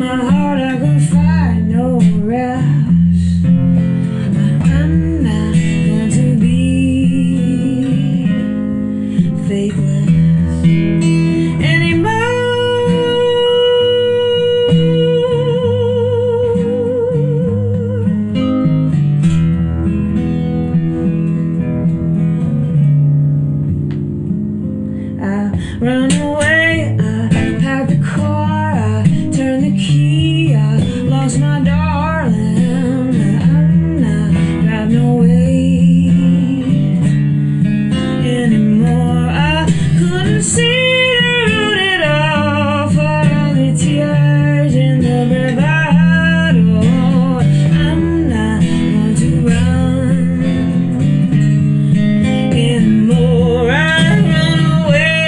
my heart I could find no rest. I'm not going to be faithless anymore. I run away, I packed the car, I turned the key, I lost my darling. I'm not got no way anymore. I couldn't see the root at all for all the tears in the bravado. I'm not going to run anymore. I run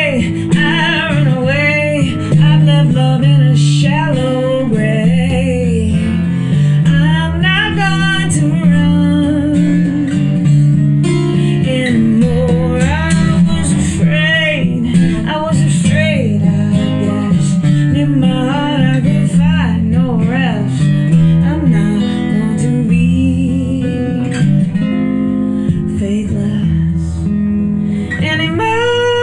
away, I've left love in a shallow grave. I'm not going to run anymore. I was afraid, I guess. In my heart I could find no rest. I'm not going to be faithless anymore.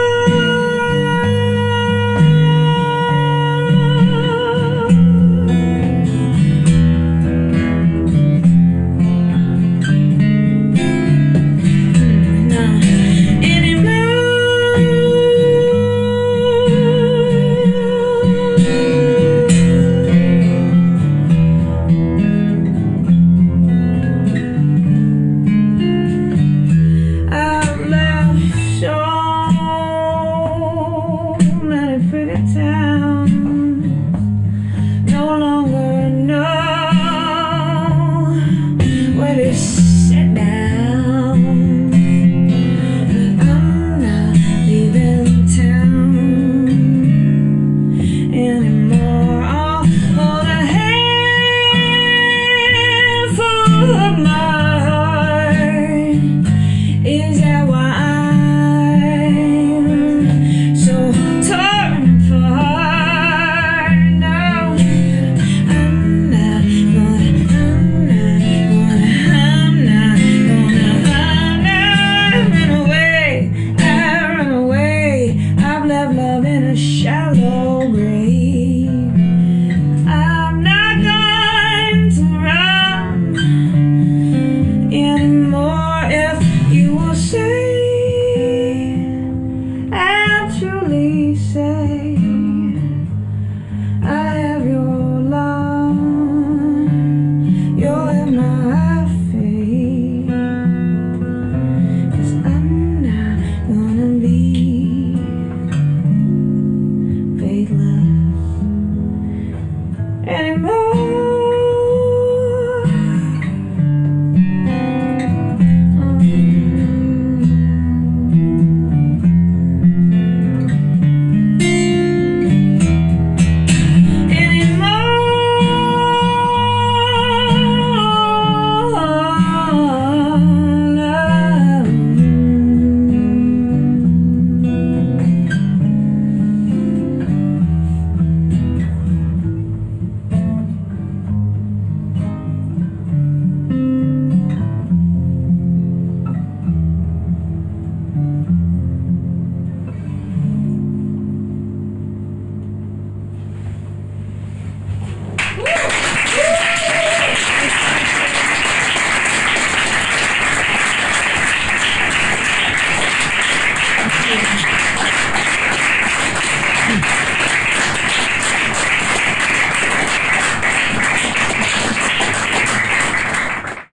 No longer know where to sit down. I'm not leaving town anymore. I'll hold a handful of my heart. Is that why I'm so torn apart? Love in a shallow grave. I'm not going to run anymore. If you will say, and truly say, I have your love, you'll have my faith. 'Cause I'm not gonna be faithless anymore.